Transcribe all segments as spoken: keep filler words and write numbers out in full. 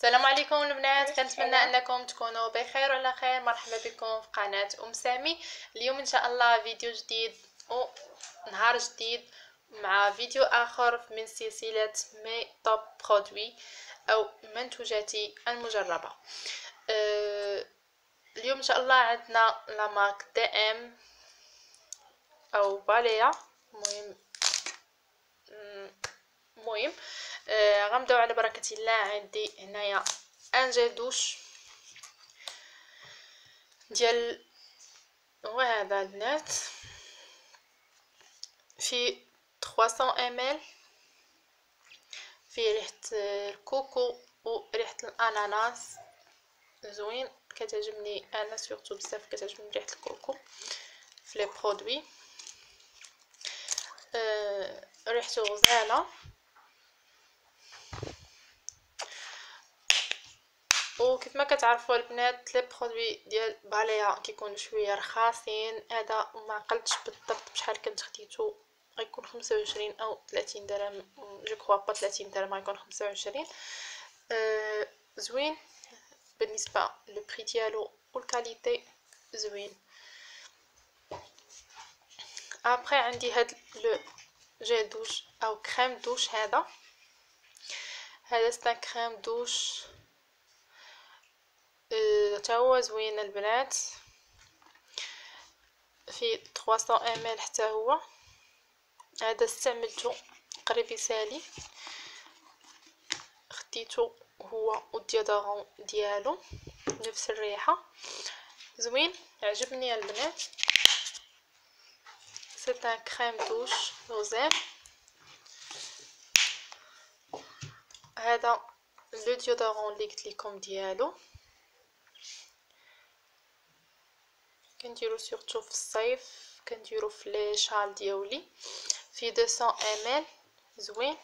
السلام عليكم البنات، كنتمنى انكم تكونوا بخير وعلى خير. مرحبا بكم في قناه ام سامي. اليوم ان شاء الله فيديو جديد ونهار جديد مع فيديو اخر من سلسله مي توب برودوي او منتوجاتي المجربه. أه اليوم ان شاء الله عندنا لا مارك دي ام او باليا. المهم المهم آه غنبداو على بركه الله. عندي هنايا ان جيل دوش ديال وهذا البنات في ثلاثمية مل، فيه ريحه الكوكو وريحه الاناناس. زوين، كتعجبني انا سورتو بزاف، كتعجبني ريحه الكوكو في لي برودوي. أه ريحته غزاله وكيف ما كتعرفوا البنات لي برودوي ديال باليا كيكونوا شويه رخاصين. هذا ما عقلتش بالضبط بشحال كنت خديتو، غيكون خمسة وعشرين او ثلاثين درهم. جو كخوا با ثلاثين درهم، غيكون خمسة وعشرين. أه زوين بالنسبه لو بري ديالو والكاليتي زوين. ابري عندي هاد لو جيل دوش او كريم دوش. هذا هذا ستا كريم دوش تا هو زوين البنات، في ثلاثمية مل حتى هو. هذا استعملته قريب يسالي، خديته هو والديودورون ديالو نفس الريحه. زوين، عجبني البنات. سي ان كريم دوش غزال. هذا لو ديودورون اللي قلت لكم ديالو، كنديرو سورتو في الصيف، كنديرو في لي شال ديالي. في مئتين مل، زوين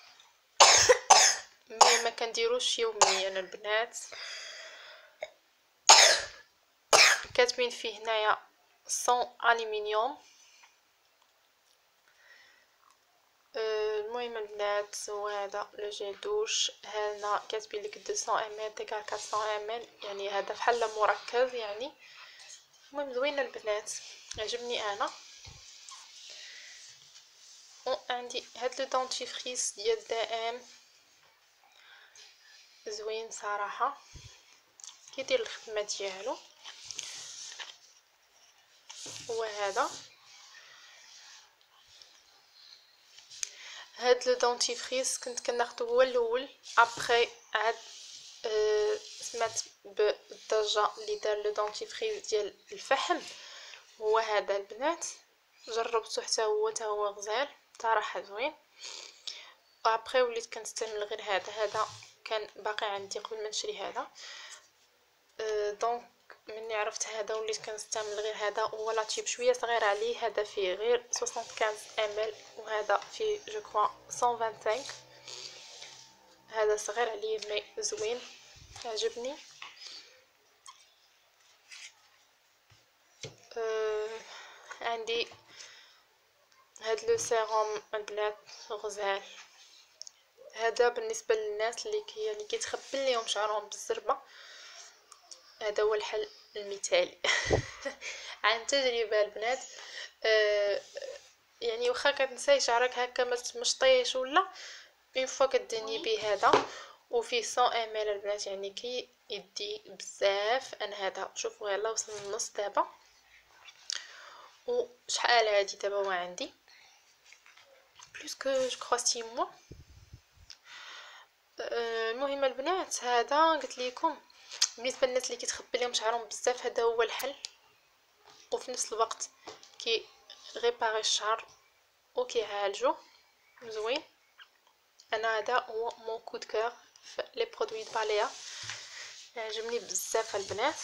مي ما كنديروش يوميا البنات. كاتبين فيه هنايا صون الومنيوم. المهم البنات، وهذا لو جيل دوش هنا كاتبين لك مئتين مل ديك أربعمية مل، يعني هذا بحال مركز يعني. المهم زوين البنات، عجبني انا. وعندي هاد لو دونتيفريس ديال دي ام زوين صراحه، كيدير الخدمه ديالو. هو هذا هاد لو دونتيفريس كنت كناخدو هو الاول، ابري عاد أه سمعت بالضجه اللي دار لو دونتيفريس ديال الفحم. هو هذا البنات، جربته حتى هو حتى هو غزال صراحه زوين. وابري وليت كنستعمل غير هذا. هذا كان باقي عندي قبل ما نشري هذا. أه دونك مني عرفت هذا وليت كنستعمل غير هذا. هو لاطيب شويه صغير عليه، هذا فيه غير خمسة وستين مل وهذا فيه جو كوا مية وخمسة وعشرين. هذا صغير عليه مي زوين، عجبني. أه عندي هاد لو سيروم البنات غزال. هذا بالنسبه للناس اللي كي اللي كيتخبل ليهم شعرهم بالزربه، هذا هو الحل المثالي. عن تجربه البنات. أه يعني واخا كتنساي شعرك هكا ما تمشطيش ولا اون فوا كدهني به هذا. وفيه مية مل البنات، يعني كي يدي بزاف. انا هذا شوفوا يلا وصل النص دابا. وشحال هادي دابا هو عندي بلوس كو جو كرو ستة موا. المهم البنات، هذا قلت لكم بالنسبه للناس اللي كيتخبى لهم شعرهم بزاف، هذا هو الحل. وفي نفس الوقت كي ريباري الشعر وكيعالجو زوين. انا هذا هو مون كود كور في لي برودوي باليا، عجبني بزاف البنات.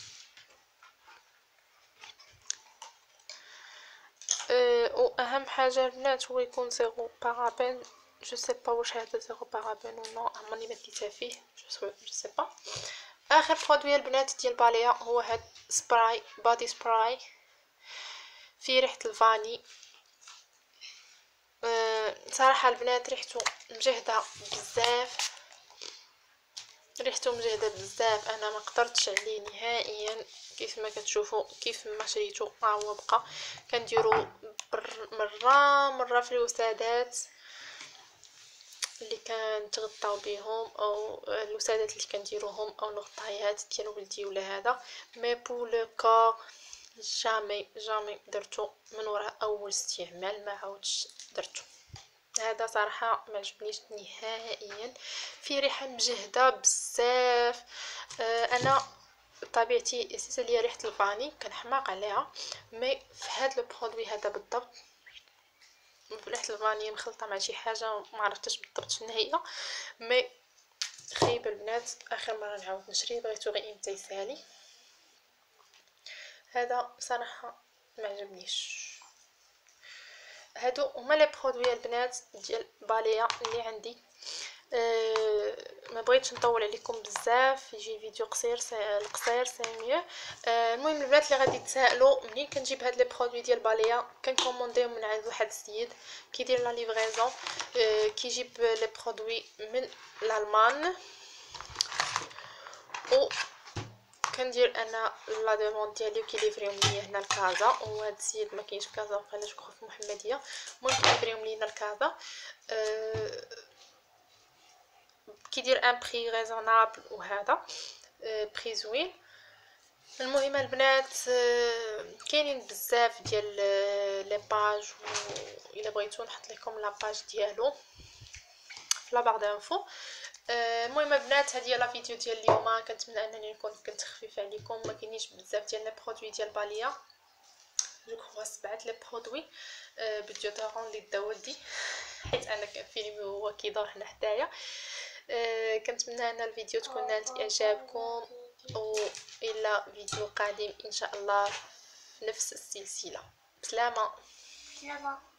أه واهم حاجه البنات هو يكون زيرو بارابين. جو سي با واش هذا زيرو بارابين ولا عمرني ما ديتها فيه، جو سي با. اخر برودوي البنات ديال باليا هو هاد سبراي بادي سبراي، فيه ريحه الفاني. أه صراحه البنات ريحته مجهده بزاف، ريحته مجهده بزاف، انا ما قدرتش عليه نهائيا. كيف ما كتشوفوا كيف ما شريته ها هو بقى. كنديرو مره مره في الوسادات اللي كنتغطاو بهم او الوسادات اللي كنديروهم او الغطايات ديال ولدي ولا هذا. مي بو لو كور جامي جامي درتو من وراء اول استعمال، ما عاودش درتو. هذا صراحه ما عجبنيش نهائيا، في ريحه مجهده بزاف. آه انا طبيعتي اساسا ليا ريحه الفاني كنحماق عليها، مي في هذا لو برودوي هذا بالضبط ريحه الفاني مخلطه مع شي حاجه ما عرفتش بالضبط شنو هي. مي خايبه البنات، اخر مره نعاود نشري بغيتو غير امتى يسالي. هذا بصراحه ما عجبنيش. هادو هما لي برودوي البنات ديال باليا اللي عندي. أه ما بغيتش نطول عليكم بزاف، يجي الفيديو قصير سي القصير سي ميو. أه المهم البنات اللي غادي تسائلوا منين كنجيب هاد لي برودوي ديال باليا، كنكومونديهم من عند واحد السيد كيدير لا ليفريزون. أه كيجيب لي برودوي من الالمان، و كندير انا لا دوموند ديالي وكيليفريهم ليا هنا لكازا. وهاد السيد ما كاينش في كازا، وقيلا جو في محمديه. المهم كيليفريهم لينا لكازا. أه كيدير ان بري ريزونابل وهذا أه بري زوين. المهم البنات أه كاينين بزاف ديال لي باج، الا بغيتو نحط لكم لا باج ديالو في لا بار دانفو. المهم البنات هذه هي لا فيديو ديال اليوم. كنتمنى انني نكون كنت خفيفه عليكم. ما كاينينش بزاف ديال لي برودوي ديال باليا، جو كخوا سبعه لي برودوي بالديودورون اللي دا ولدي، حيت انا كنفيلمي وهو كيدور هنا حدايا. أه كنتمنى ان الفيديو تكون نالت اعجابكم، والى فيديو قادم ان شاء الله في نفس السلسله. بسلامه.